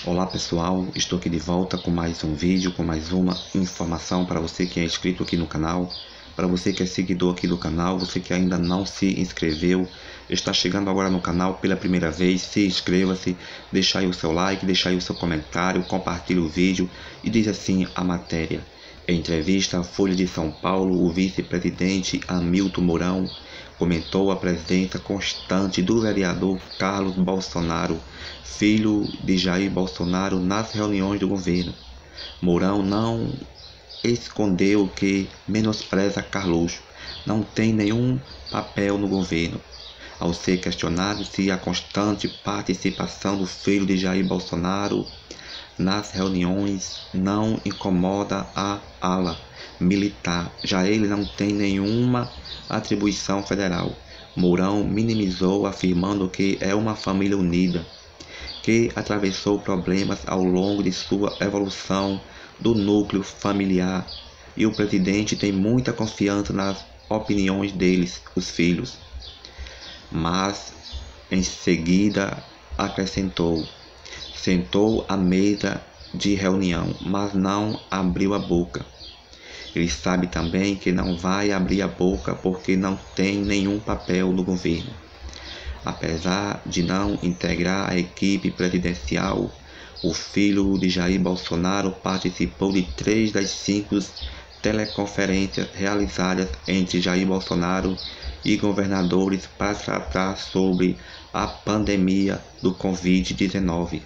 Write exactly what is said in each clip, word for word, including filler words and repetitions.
Olá pessoal, estou aqui de volta com mais um vídeo, com mais uma informação para você que é inscrito aqui no canal, para você que é seguidor aqui do canal, você que ainda não se inscreveu, está chegando agora no canal pela primeira vez, se inscreva-se, deixa aí o seu like, deixa aí o seu comentário, compartilhe o vídeo e diz assim a matéria. Em entrevista à Folha de São Paulo, o vice-presidente Hamilton Mourão comentou a presença constante do vereador Carlos Bolsonaro, filho de Jair Bolsonaro, nas reuniões do governo. Mourão não escondeu que menospreza Carluxo, não tem nenhum papel no governo. Ao ser questionado se a constante participação do filho de Jair Bolsonaro nas reuniões não incomoda a ala militar, já ele não tem nenhuma atribuição federal, Mourão minimizou, afirmando que é uma família unida, que atravessou problemas ao longo de sua evolução do núcleo familiar, e o presidente tem muita confiança nas opiniões deles, os filhos. Mas em seguida acrescentou: sentou à mesa de reunião, mas não abriu a boca. Ele sabe também que não vai abrir a boca porque não tem nenhum papel no governo. Apesar de não integrar a equipe presidencial, o filho de Jair Bolsonaro participou de três das cinco teleconferências realizadas entre Jair Bolsonaro e governadores para tratar sobre a pandemia do covid dezenove.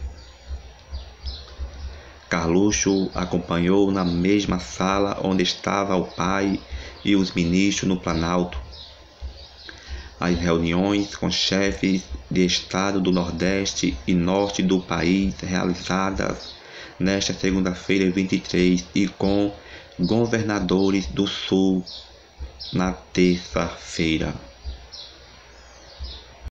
Carluxo acompanhou na mesma sala onde estava o pai e os ministros no Planalto as reuniões com chefes de estado do Nordeste e Norte do país realizadas nesta segunda-feira vinte e três e com governadores do Sul na terça-feira.